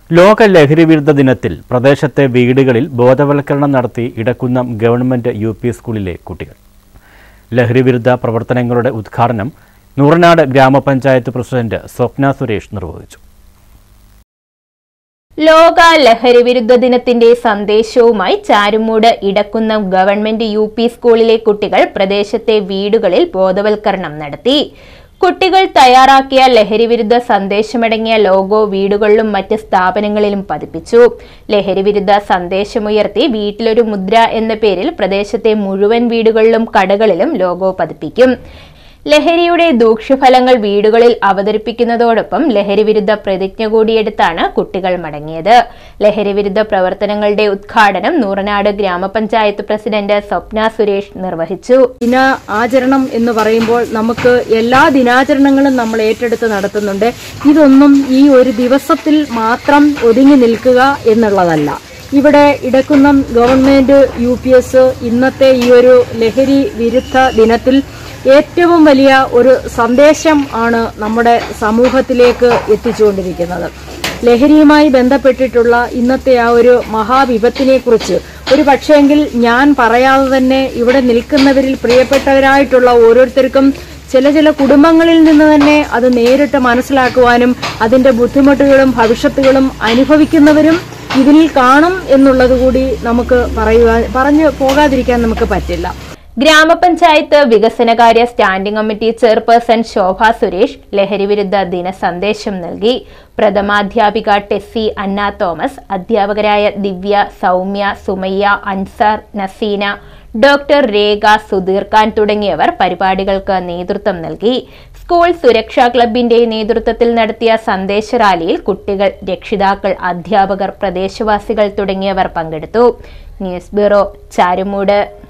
ലോക ലഹരി വിരുദ്ധ ദിനത്തിൽ പ്രദേശത്തെ വീടുകളിൽ ബോധവൽക്കരണം നടത്തി ഇടക്കുന്നം ഗവൺമെന്റ് യുപി സ്കൂളിലെ കുട്ടികൾ. ലഹരി വിരുദ്ധ പ്രവർത്തനങ്ങളുടെ ഉദ്ഘാടനം നൂറനാട് ഗ്രാമപഞ്ചായത്ത് പ്രസിഡന്റ് സ്വപ്ന സുരേഷ് നിർവഹിച്ചു. ലോക ലഹരി വിരുദ്ധ ദിനത്തിന്റെ സന്ദേശവുമായി ചാരുമൂട് ഇടക്കുന്നം ഗവൺമെന്റ് യുപി സ്കൂളിലെ കുട്ടികൾ പ്രദേശത്തെ വീടുകളിൽ ബോധവൽക്കരണം നടത്തി. കുട്ടികൾ തയ്യാറാക്കിയ ലഹരി വിരുദ്ധ സന്ദേശമടങ്ങിയ ലോഗോ വീടുകളിലും മറ്റ് സ്ഥാപനങ്ങളിലും പതിപ്പിച്ചു. ലഹരി വിരുദ്ധ സന്ദേശമുയർത്തി വീട്ടിലൊരു മുദ്ര എന്ന പേരിൽ പ്രദേശത്തെ മുഴുവൻ വീടുകളിലും കടകളിലും ലോഗോ പതിപ്പിക്കും. ലഹരിയുടെ ദൂഷ്യഫലങ്ങൾ വീടുകളിൽ അവതരിപ്പിക്കുന്നതോടൊപ്പം ലഹരി വിരുദ്ധ പ്രതിജ്ഞ കൂടിയെടുത്താണ് കുട്ടികൾ മടങ്ങിയത്. ലഹരി വിരുദ്ധ പ്രവർത്തനങ്ങളുടെ ഉദ്ഘാടനം നൂറനാട് ഗ്രാമപഞ്ചായത്ത് പ്രസിഡന്റ് സ്വപ്ന സുരേഷ് നിർവഹിച്ചു. ദിന ആചരണം എന്ന് പറയുമ്പോൾ നമുക്ക് എല്ലാ ദിനാചരണങ്ങളും നമ്മൾ ഏറ്റെടുത്ത് നടത്തുന്നുണ്ട്. ഇതൊന്നും ഈ ഒരു ദിവസത്തിൽ മാത്രം ഒതുങ്ങി നിൽക്കുക എന്നുള്ളതല്ല. ഇവിടെ ഇടക്കുന്നം ഗവൺമെന്റ് UPS ഇന്നത്തെ ഈ ഒരു ലഹരി വിരുദ്ധ ദിനത്തിൽ ഏറ്റവും വലിയ ഒരു സന്ദേശം ആണ് നമ്മുടെ സമൂഹത്തിലേക്ക് എത്തിച്ചുകൊണ്ടിരിക്കുന്നത്. ലഹരിയുമായി ബന്ധപ്പെട്ടിട്ടുള്ള ഇന്നത്തെ ആ ഒരു മഹാവിപത്തിനെ കുറിച്ച് ഒരു പക്ഷേങ്കിൽ ഞാൻ പറയാതെ തന്നെ ഇവിടെ നിൽക്കുന്നവരിൽ പ്രിയപ്പെട്ടവരായിട്ടുള്ള ഓരോരുത്തർക്കും ചില കുടുംബങ്ങളിൽ നിന്ന് തന്നെ അത് നേരിട്ട് മനസ്സിലാക്കുവാനും അതിന്റെ ബുദ്ധിമുട്ടുകളും ഭവിഷ്യത്തുകളും അനുഭവിക്കുന്നവരും ഇതിൽ കാണും എന്നുള്ളത് കൂടി നമുക്ക് പറഞ്ഞു പോകാതിരിക്കാൻ നമുക്ക് പറ്റില്ല. ഗ്രാമപഞ്ചായത്ത് വികസനകാര്യ standing committee chairperson Shobha Suresh ലഹരി വിരുദ്ധ ദിന സന്ദേശം നൽകി. പ്രഥമാധ്യാപിക ടെസ്സി അന്ന തോമസ്, അധ്യാപകരായ ദിവ്യ, സൗമ്യ, സുമയ്യ, അൻസാർ, നസീന, ഡോക്ടർ രേഖ, സുധീർ ഖാൻ തുടങ്ങിയവർ പരിപാടികൾക്ക് നേതൃത്വം നൽകി. സ്കൂൾ സുരക്ഷാ ക്ലബിന്റെ നേതൃത്വത്തിൽ നടത്തിയ സന്ദേശ റാലിയിൽ കുട്ടികൾ, രക്ഷിതാക്കൾ, അധ്യാപകർ, പ്രദേശവാസികൾ തുടങ്ങിയവർ പങ്കെടുത്തു. News bureau, Charummood.